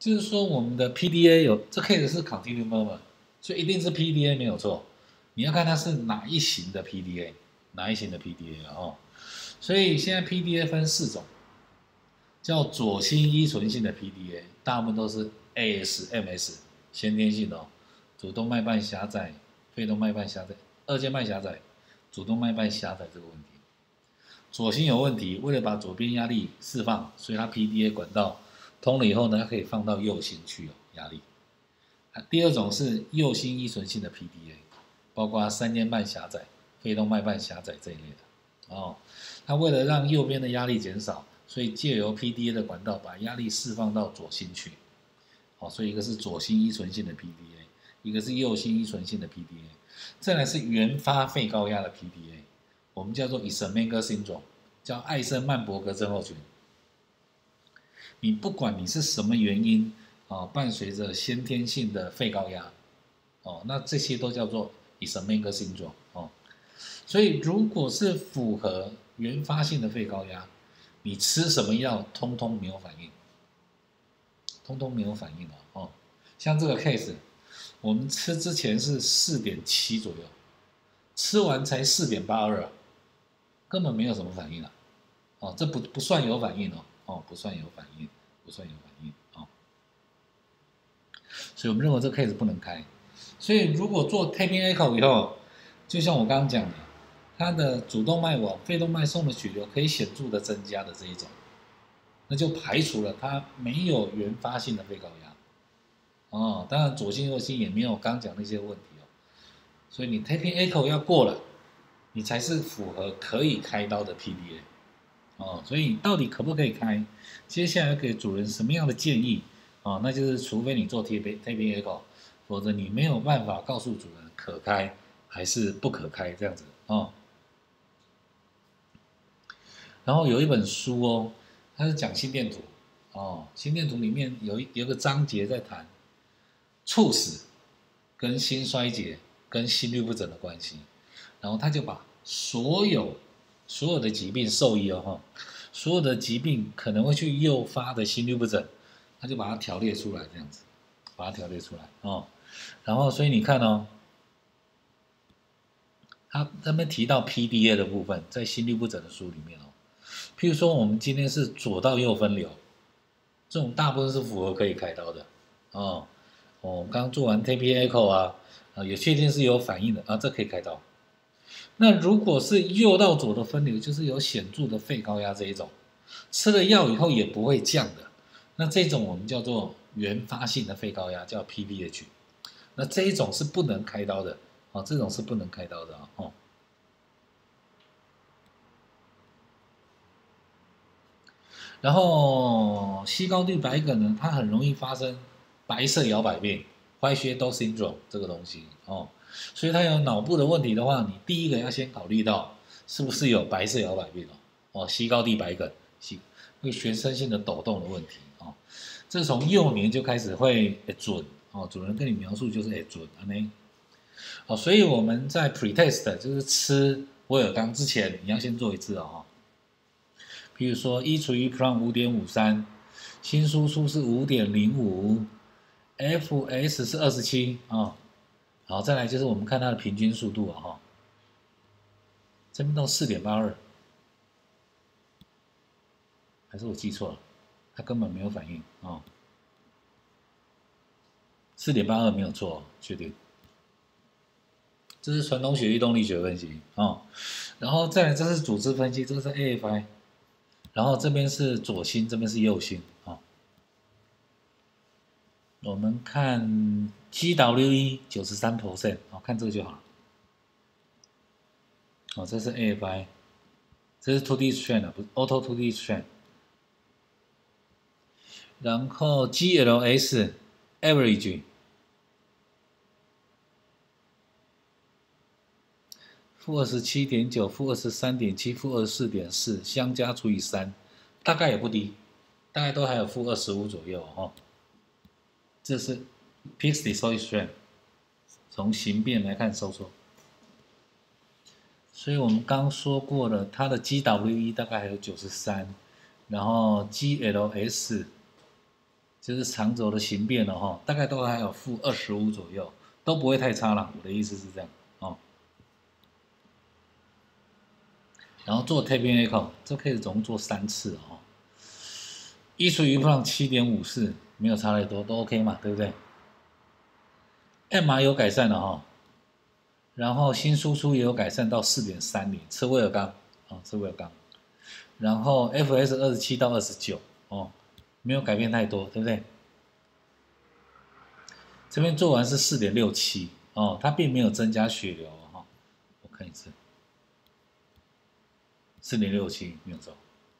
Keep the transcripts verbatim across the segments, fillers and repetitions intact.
就是说我们的 P D A 有这 case 是 continuous moment， 所以一定是 P D A 没有错。你要看它是哪一型的 P D A， 哪一型的 P D A 哦。所以现在 P D A 分四种，叫左心依存性的 P D A， 大部分都是 A S M S 先天性的哦，主动脉瓣狭窄、肺动脉瓣狭窄、二尖瓣狭窄、主动脉瓣狭窄这个问题。左心有问题，为了把左边压力释放，所以它 P D A 管道通了以后呢，它可以放到右心去哦，压力。第二种是右心依存性的 P D A， 包括三尖瓣狭窄、肺动脉瓣狭窄这一类的哦。它为了让右边的压力减少，所以借由 P D A 的管道把压力释放到左心去。哦，所以一个是左心依存性的 P D A， 一个是右心依存性的 P D A， 再来是原发肺高压的 P D A。我们叫做 Eisenmenger syndrome， 叫艾森曼伯格症候群。你不管你是什么原因啊，伴随着先天性的肺高压，哦，那这些都叫做 Eisenmenger syndrome 哦。所以如果是符合原发性的肺高压，你吃什么药通通没有反应，通通没有反应哦。哦，像这个 case， 我们吃之前是 四点七 左右，吃完才 四点八二 啊。根本没有什么反应啊，哦，这不不算有反应哦，哦，不算有反应，不算有反应哦，所以我们认为这 case 不能开。所以如果做 tapping echo 以后，就像我刚刚讲的，它的主动脉往肺动脉送的血流可以显著的增加的这一种，那就排除了它没有原发性的肺高压，哦，当然左心右心也没有刚刚讲那些问题哦，所以你 tapping echo 要过了。你才是符合可以开刀的 P D A， 哦，所以到底可不可以开？接下来给主人什么样的建议？哦，那就是除非你做 tapping echo， 否则你没有办法告诉主人可开还是不可开这样子哦。然后有一本书哦，它是讲心电图哦，心电图里面有一有个章节在谈猝死跟心衰竭跟心律不整的关系。然后他就把所有所有的疾病受益哦哈，所有的疾病可能会去诱发的心律不整，他就把它条列出来这样子，把它条列出来哦。然后所以你看哦，他那边提到 P D A 的部分，在心律不整的书里面哦，譬如说我们今天是左到右分流，这种大部分是符合可以开刀的哦。我们刚做完 tapping echo 啊，啊也确定是有反应的啊，这可以开刀。那如果是右到左的分流，就是有显著的肺高压这一种，吃了药以后也不会降的，那这种我们叫做原发性的肺高压，叫 P V H。那这一种是不能开刀的，哦，这种是不能开刀的啊，哦。然后西高地白梗呢，它很容易发生白色摇摆病 （White Shadow Syndrome） 这个东西哦。所以它有脑部的问题的话，你第一个要先考虑到是不是有白色摇摆病哦，哦，西高地白梗，西会全身性的抖动的问题哦。这从幼年就开始会准哦，主人跟你描述就是哎准啊呢，哦，所以我们在 pretest 就是吃威尔刚之前，你要先做一次哦。比如说一除以 prime 五点五三，新输出是五点零五 ，F S 是二十七啊。好，再来就是我们看它的平均速度啊哈，这边到四点八二，还是我记错了？它根本没有反应啊，四点八二没有错，确定。这是传统血液动力学分析啊，然后再来这是组织分析，这个是 A F I， 然后这边是左心，这边是右心啊。我们看 G W E 九十三 percent， 好，看这个就好了。哦，这是 A F I， 这是 two D strand 的，不是 auto two D strand。然后 G L S average， 负二十七点九，负二十三点七，负二十四点四，相加除以三，大概也不低，大概都还有负二十五左右哦。这是 Peaks Disorder Strength， 从形变来看收缩。所以我们刚说过了，它的 G W E 大概还有九十三，然后 G L S 就是长轴的形变了哈，大概都还有负二十五左右，都不会太差了。我的意思是这样哦。然后做 tapping echo， 这可以总共做三次哦。一除一放七点五四，没有差太多，都 OK 嘛，对不对 ？M R 有改善了哈，然后新输出也有改善到四点三零，吃威尔刚啊，吃威尔刚。然后 F S 二十七到二十九哦，没有改变太多，对不对？这边做完是四点六七哦，它并没有增加血流哈、哦，我看一次，四点六七没有错，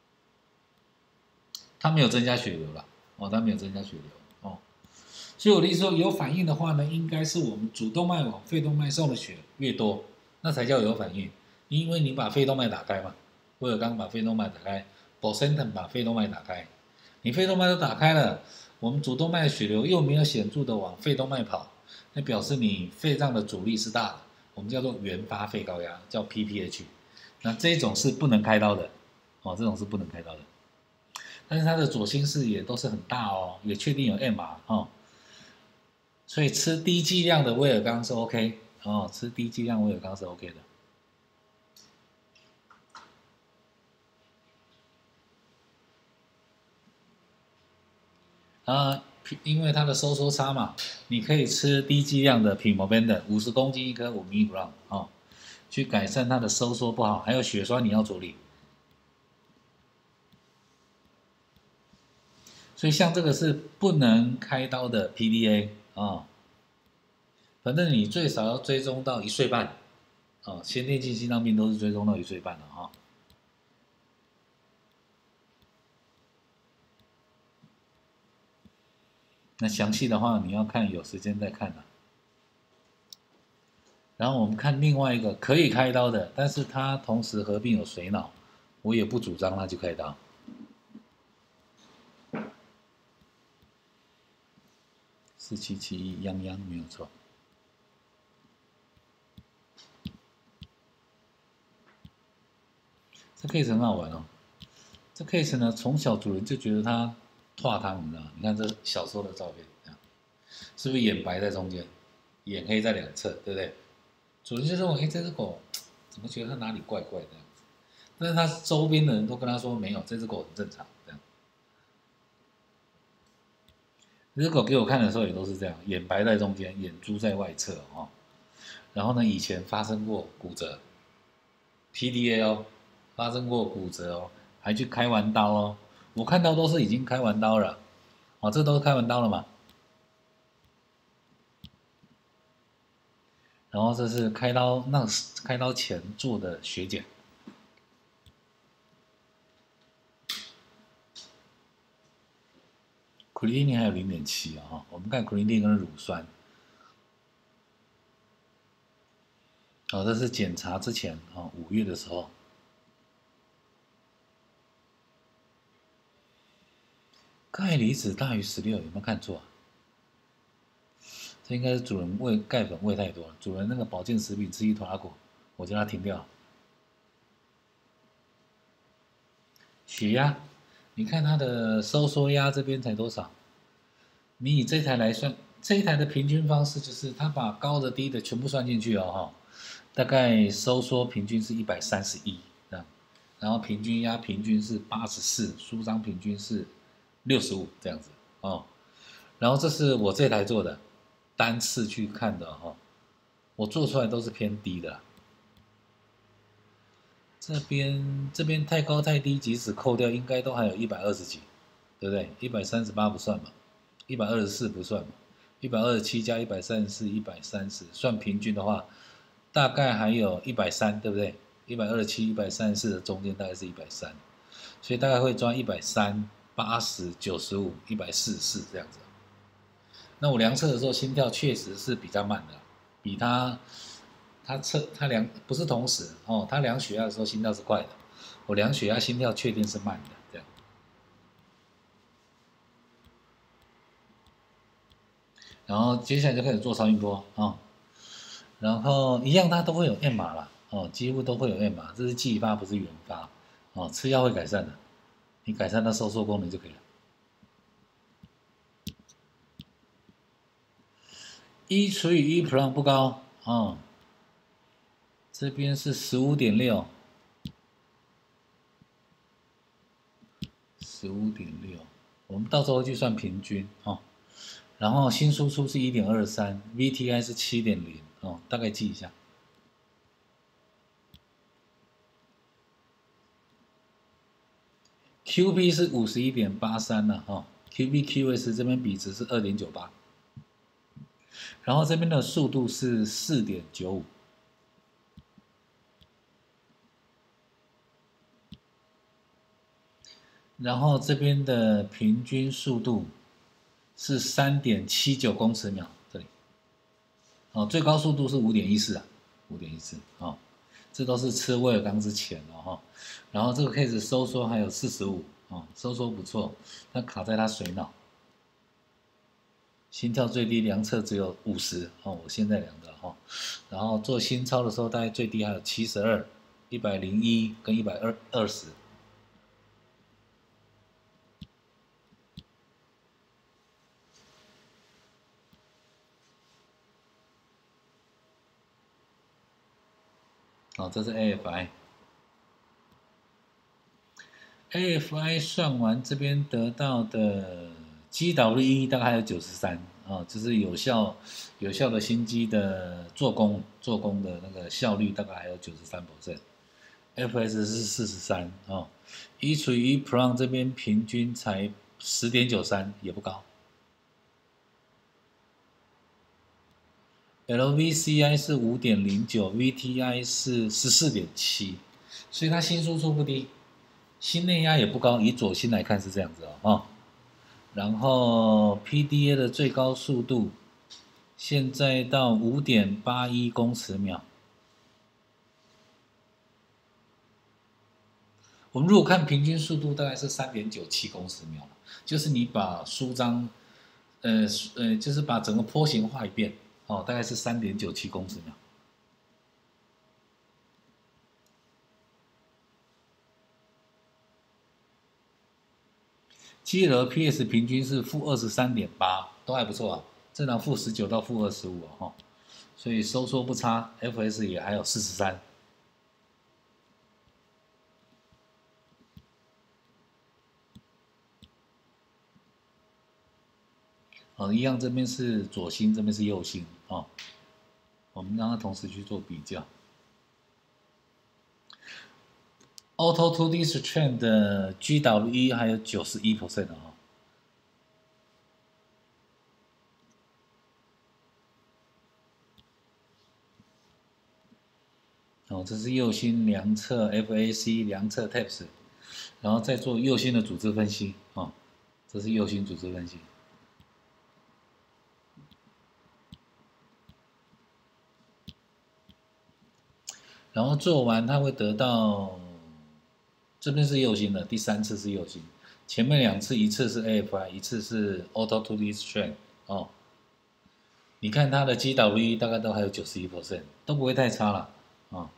它没有增加血流了哦，它没有增加血流哦，所以我的意思说，有反应的话呢，应该是我们主动脉往肺动脉送的血越多，那才叫有反应，因为你把肺动脉打开嘛，威尔刚把肺动脉打开 ，Bosentan 把肺动脉打开，你肺动脉都打开了。我们主动脉的血流又没有显著的往肺动脉跑，那表示你肺脏的阻力是大的，我们叫做原发肺高压，叫 P P H。那这种是不能开刀的，哦，这种是不能开刀的。但是它的左心室也都是很大哦，也确定有 M R 哦，所以吃低剂量的威尔刚是 OK 哦，吃低剂量威尔刚是 OK 的。啊，因为它的收缩差嘛，你可以吃低剂量的 Pimobendan， 五十公斤一颗，五 milligram 哦，去改善它的收缩不好，还有血栓你要处理。所以像这个是不能开刀的 P D A 啊、哦，反正你最少要追踪到一岁半，哦，先天性心脏病都是追踪到一岁半的哈、哦。那详细的话，你要看有时间再看了。然后我们看另外一个可以开刀的，但是它同时合并有水脑，我也不主张它去开刀。四七七一泱泱没有错。这 case 很好玩哦。这 case 呢，从小主人就觉得它拓汤，你知道吗？你看这小时候的照片，是不是眼白在中间，眼黑在两侧，对不对？主人就认为，哎，这只狗怎么觉得它哪里怪怪的这样子？但是他周边的人都跟他说没有，这只狗很正常这样。这只狗给我看的时候也都是这样，眼白在中间，眼珠在外侧哦。然后呢，以前发生过骨折 ，P D A 哦，发生过骨折哦，还去开完刀哦。我看到都是已经开完刀了，哦，这都是开完刀了嘛。然后这是开刀那开刀前做的血检。creatinine 还有 零点七 啊，我们看 creatinine 跟乳酸。哦，这是检查之前啊，五月的时候。钙离子大于十六，有没有看错啊？这应该是主人喂钙粉喂太多了，主人那个保健食品吃一坨拉果，我叫他停掉。血压，你看它的收缩压这边才多少？你以这台来算，这一台的平均方式就是它把高的低的全部算进去哦哈，大概收缩平均是一百三十一这样，然后平均压平均是八十四，舒张平均是六十五这样子哦，然后这是我这台做的，单次去看的哈、哦，我做出来都是偏低的。这边这边太高太低，即使扣掉，应该都还有一百二十几，对不对？一百三十八不算嘛，一百二十四不算嘛，一百二十七加一百三十四，一百三十，算平均的话，大概还有一百三，对不对？一百二十七、一百三十四的中间大概是一百三，所以大概会抓一百三、八十、九十五、一百四十四这样子。那我量测的时候，心跳确实是比较慢的，比他。他测他量不是同时哦，他量血压的时候心跳是快的，我量血压心跳确定是慢的，这样。然后接下来就开始做超音波啊、哦，然后一样它都会有 M R 啦，哦，几乎都会有 M R， 这是继发不是原发，哦，吃药会改善的，你改善它收缩功能就可以了。 一除以一 prime 不高啊、哦，这边是十五点六，十五点六，我们到时候会去算平均哦。然后新输出是一点二三 ，V T I 是七点零哦，大概记一下。Q P 是五十一点八三了哈 ，Q P Q S 这边比值是二点九八，然后这边的速度是四点九五，然后这边的平均速度是三点七九公尺秒，这里，哦，最高速度是五点一四啊，五点一四啊，这都是吃威尔刚之前了哈，然后这个 case 收缩还有四十五啊，收缩不错，但卡在它水脑。心跳最低量测只有五十哦，我现在量的哈，然后做心超的时候大概最低还有七十二、一百零一跟一百二二十。哦，这是 A F I，A F I 算完这边得到的 G W E 大概还有九十三啊，就是有效有效的心肌的做工做工的那个效率大概还有九十三 percent。F S 是四十三哦，一除以一 prime 这边平均才十点九三，也不高。L V C I 是五点零九 ，V T I 是十四点七，所以它心输出不低，心内压也不高，以左心来看是这样子哦。哦然后 P D A 的最高速度现在到五点八一公尺秒。我们如果看平均速度大概是三点九七公尺秒，就是你把舒张，呃呃，就是把整个波形画一遍，哦，大概是三点九七公尺秒。G L P S 平均是负二十三点八，都还不错啊，正常负十九到负二十五哦，所以收缩不差 ，F S 也还有四十三。哦，一样，这边是左心，这边是右心哦，我们让它同时去做比较。Auto two D Strength 的 G W E 还有九十一 percent 哦。哦，这是右心量测 F A C 量测 T A P S， 然后再做右心的组织分析哦，这是右心组织分析。然后做完它会得到，这边是右心的，第三次是右心，前面两次一次是 A F I， 一次是 Auto two D Strength 哦。你看它的 G W E 大概都还有九十一 percent， 都不会太差了啊、哦。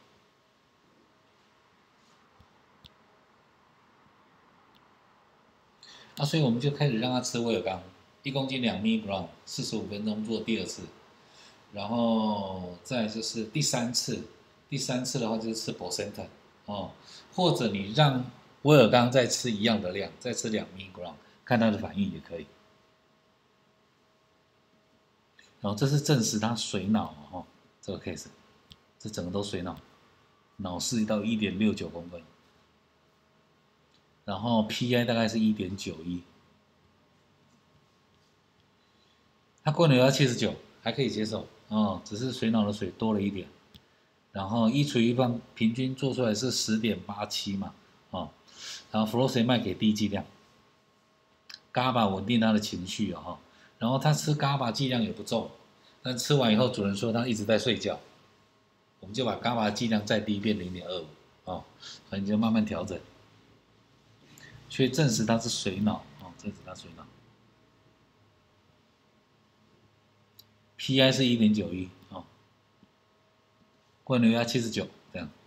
啊，所以我们就开始让他吃威尔刚，一公斤两 milligram， 四十五分钟做第二次，然后再就是第三次，第三次的话就是吃 Bosentan 哦，或者你让威尔刚再吃一样的量，再吃两 milligram， 看他的反应也可以。然后这是证实他水脑哦，这个 case， 这整个都水脑，脑室到一点六九公分，然后 P I 大概是一点九一。它过牛要七十九，还可以接受哦，只是水脑的水多了一点。然后一除一放平均做出来是十点八七嘛，哦，然后弗洛塞麦给低剂量，伽巴稳定他的情绪啊、哦，然后他吃伽巴剂量也不重，但吃完以后主人说他一直在睡觉，我们就把伽巴剂量再低变零点二五，哦，反正就慢慢调整，却证实他是水脑哦，证实他水脑。P I 是一点九一哦，灌流压七十九这样。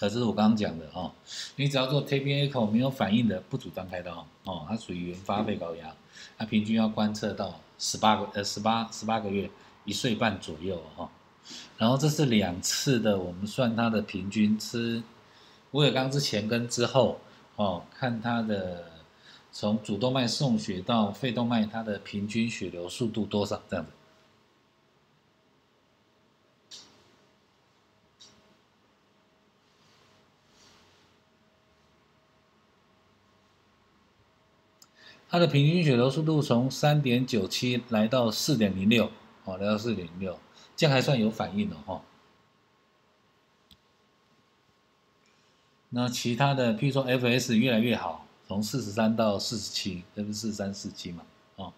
这是我刚刚讲的哦，你只要做 tapping echo 没有反应的，不主张开刀哦，它属于原发肺高压，它平均要观测到十八个呃十八十八个月一岁半左右哦，然后这是两次的，我们算它的平均吃威尔刚之前跟之后哦，看它的从主动脉送血到肺动脉它的平均血流速度多少这样子。它的平均血流速度从 三点九七 来到 四点零六， 哦，来到 四点零六， 这样还算有反应的哦。那其他的，譬如说 F S 越来越好，从四十三到四十七，这不是四十三、四十七嘛？哦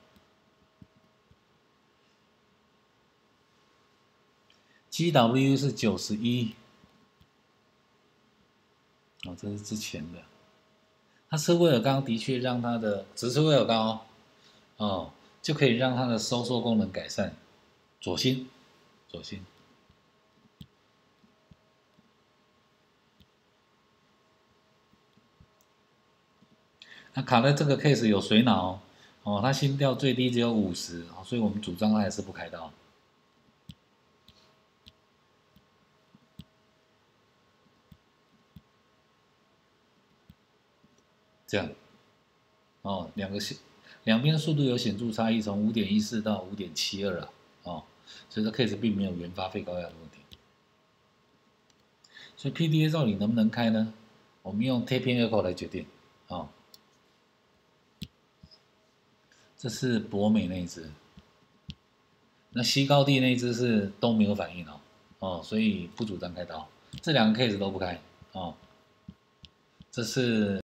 ，G W 是九十一，哦，这是之前的。他吃威尔刚的确让他的只吃威尔刚哦，哦，就可以让他的收缩功能改善。左心，左心。那卡在这个 case 有水脑哦，他心跳最低只有五十，所以我们主张他还是不开刀。这样，哦，两个两边速度有显著差异，从五点一四到五点七二啊，哦，所以这 case 并没有原发肺高压的问题。所以 P D A 到底能不能开呢？我们用 tapping echo 来决定，哦。这是博美那一只，那西高地那一只是都没有反应哦，哦，所以不主张开刀，这两个 case 都不开哦，这是。